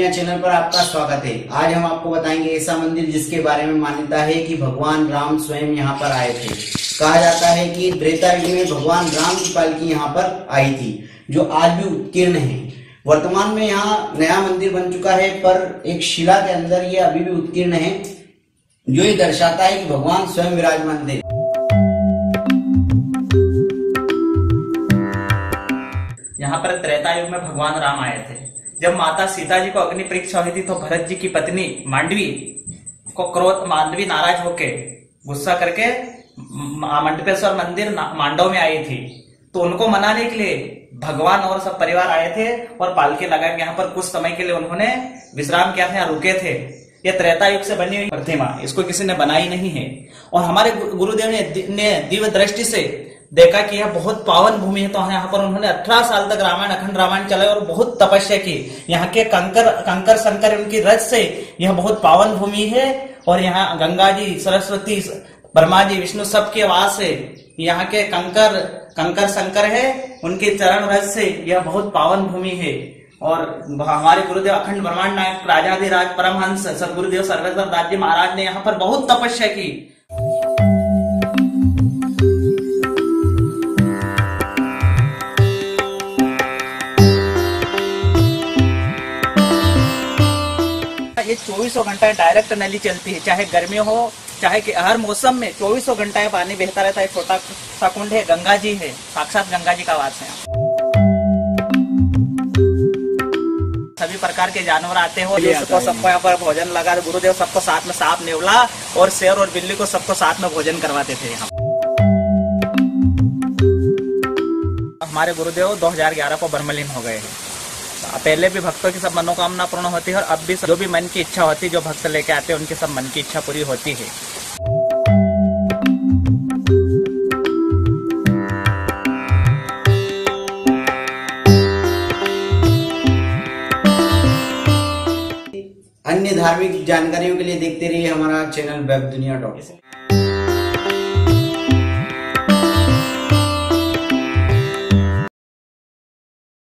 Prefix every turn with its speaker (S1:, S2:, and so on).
S1: दुनिया चैनल पर आपका स्वागत है। आज हम आपको बताएंगे ऐसा मंदिर जिसके बारे में मान्यता है कि भगवान राम स्वयं यहाँ पर आए थे। कहा जाता है कि त्रेता युग में भगवान राम की पालकी यहाँ पर आई थी, जो आज भी उत्कीर्ण है। वर्तमान में यहाँ नया मंदिर बन चुका है, पर एक शिला के अंदर ये अभी भी उत्कीर्ण है, जो ये दर्शाता है कि भगवान स्वयं विराजमान थे।
S2: यहाँ पर त्रेता युग में भगवान राम आए थे। जब माता सीता जी को अग्नि परीक्षा हुई थी तो भरत जी की पत्नी मांडवी को मांडवी नाराज होके गुस्सा करके मंडपेश्वर मंदिर मांडव में आई थी। तो उनको मनाने के लिए भगवान और सब परिवार आए थे और पालकी लगा के यहाँ पर कुछ समय के लिए उन्होंने विश्राम किया था, यहाँ रुके थे। ये त्रेता युग से बनी हुई प्रतिमा, इसको किसी ने बनाई नहीं है। और हमारे गुरुदेव ने दिव्य दृष्टि से देखा कि यह बहुत पावन भूमि है, तो यहाँ पर उन्होंने 18 साल तक रामायण अखंड रामायण चलाए और बहुत तपस्या की। यहाँ के कंकर शंकर उनकी रज से यह बहुत पावन भूमि है। और यहाँ गंगा जी, सरस्वती, ब्रह्मा जी, विष्णु सबके वास है। यहाँ के कंकर शंकर है, उनके चरण रज से यह बहुत पावन भूमि है। और हमारे गुरुदेव अखंड ब्रह्मांड नायक राजाधिराज परमहंस सदगुरुदेव सर्वेश्वर दास जी महाराज ने यहाँ पर बहुत तपस्या की। ये 24 घंटा डायरेक्ट नली चलती है, चाहे गर्मी हो चाहे कि हर मौसम में 24 घंटा पानी बहता रहता है। छोटा सा कुंड है, गंगा जी है, साक्षात गंगा जी का वास है। सभी प्रकार के जानवर आते हो, सबको यहाँ पर भोजन लगा। गुरुदेव सबको साथ में सांप, नेवला और शेर और बिल्ली को सबको साथ में भोजन करवाते थे। यहाँ हमारे गुरुदेव 2011 को ब्रह्मलीन हो गए हैं। पहले भी भक्तों की सब मनोकामना पूर्ण होती है और अब भी जो भी मन की इच्छा होती है, जो भक्त लेके आते हैं उनकी सब मन की इच्छा पूरी होती है।
S1: अन्य धार्मिक जानकारियों के लिए देखते रहिए हमारा चैनल वेब दुनिया।